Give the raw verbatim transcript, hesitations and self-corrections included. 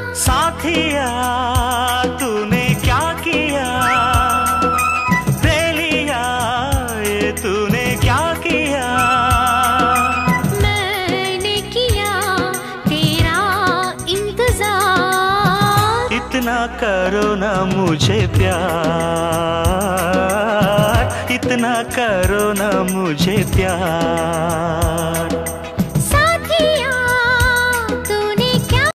साथिया तूने क्या किया, दे लिया ये तूने क्या किया। मैंने किया तेरा इंतजार, इतना करो ना मुझे प्यार, इतना करो ना मुझे प्यार।